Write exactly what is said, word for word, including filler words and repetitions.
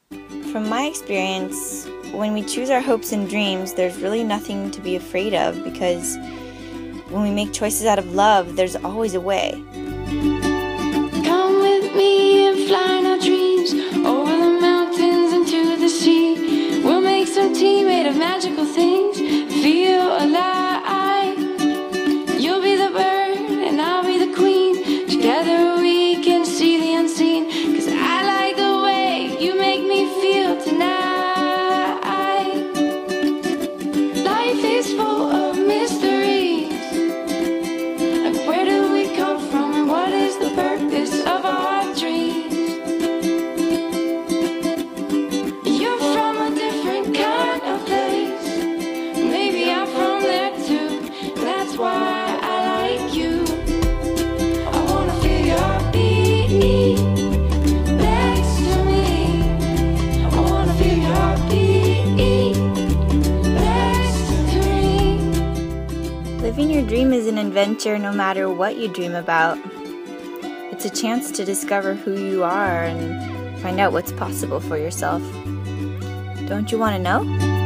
From my experience, when we choose our hopes and dreams, there's really nothing to be afraid of, because when we make choices out of love, there's always a way. Come with me and fly in our dreams over the mountains into the sea. We'll make some tea made of magical things. Feel alive. You'll be the bird and I'll be the queen. Together we can see the unseen. 'Cause I like the way you make me feel tonight. Life is full of mysteries. Like, where do we come from and what is the purpose of our dreams? You're from a different kind of place. Maybe I'm from there too. That's why I like you. I wanna feel your beat next to me. I wanna feel your beat next to me. Living your dream is an adventure no matter what you dream about. It's a chance to discover who you are and find out what's possible for yourself. Don't you want to know?